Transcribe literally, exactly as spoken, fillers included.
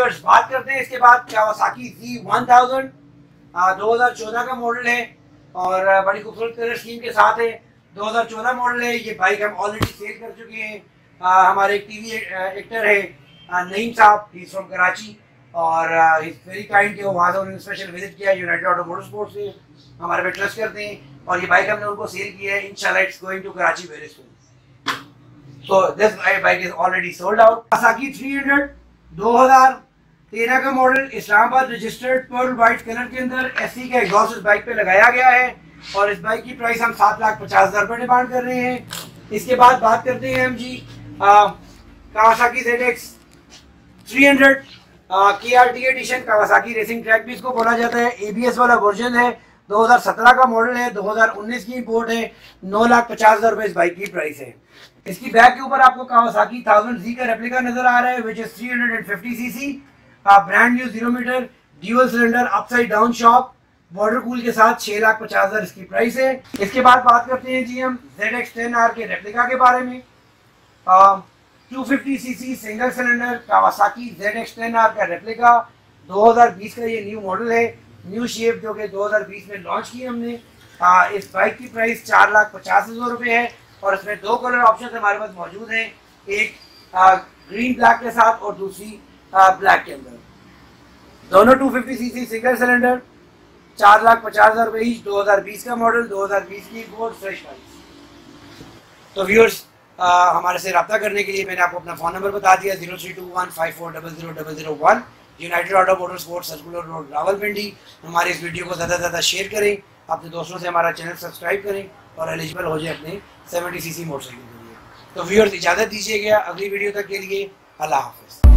Viewers बात करते हैं इसके बाद कावासाकी ज़ी वन थाउज़ेंड दो हज़ार चौदह का मॉडल है और बड़ी खूबसूरत कलर स्कीम के साथ है। दो हज़ार चौदह मॉडल है। ये बाइक हम ऑलरेडी सेल कर चुके हैं। आ, हमारे एक टीवी एक्टर है नईम साहब, ही इज फ्रॉम कराची और इज वेरी काइंड के वो वहाँ से उन्होंने स्पेशल विजिट किया यूनाइटेड ऑटो मोटर स्पोर्ट्स से, हमारे पे ट्रस्ट करते हैं और ये बाइक हमने उनको सेल किया है। इंशाल्लाह it's going to Karachi very soon. So this bike is already sold out. Kawasaki three hundred दो हज़ार तेरह का model, Islamabad registered pearl white colour के अंदर एससी का एग्जॉस्ट इस बाइक पे लगाया गया है और इस बाइक की प्राइस हम सात लाख पचास हज़ार रुपये डिमांड कर रहे हैं। इसके बाद बात करते हैं हम जी Kawasaki Z X three hundred K R T edition, Kawasaki racing track भी इसको बोला जाता है। ए बी एस वाला वर्जन है, दो हज़ार सत्रह का मॉडल है, दो हज़ार उन्नीस की इंपोर्ट है। नौ लाख पचास हज़ार रुपये इस बाइक की प्राइस है। इसकी बैक के ऊपर आपको कावासाकी थाउजेंड जी का रेप्लिका नजर आ रहा है which is three hundred fifty C C, brand new zero metre dual cylinder upside down shock water cool के साथ छह लाख पचास हजार इसकी प्राइस है। इसके बाद बात करते हैं जी हम ज़ेड एक्स टेन आर के रेप्लिका के बारे में। Two fifty C C single cylinder Kawasaki Z X ten R का रेप्लिका, दो हज़ार बीस का ये न्यू मॉडल है, न्यू शेप जो कि दो हज़ार बीस में लॉन्च की हमने। आ, इस बाइक की प्राइस चार लाख पचास हजार रुपये है और इसमें दो कलर ऑप्शन हमारे पास मौजूद हैं, एक आ, ग्रीन ब्लैक के साथ और दूसरी ब्लैक के अंदर। दोनों two fifty C C single cylinder, चार लाख पचास हजार रुपये ईच, दो हज़ार बीस का मॉडल, दो हज़ार बीस की इंपोर्ट, फ्रेश प्राइस। तो व्यूअर्स हमारे से रब्ता करने के लिए मैंने आपको अपना फ़ोन नंबर बता दिया, zero three two one five four double zero double zero one, United Auto Motor Sports Circular Road Rawalpindi. हमारे इस वीडियो को ज़्यादा से ज़्यादा शेयर करें, अपने दोस्तों से हमारा चैनल सब्सक्राइब करें और एलिजिबल हो जाए अपने सेवेंटी सी सी मोटरसाइकिल के लिए। तो व्यूअर्स इजाज़त दीजिएगा अगली वीडियो तक के लिए। अल्लाह हाफ़िज़।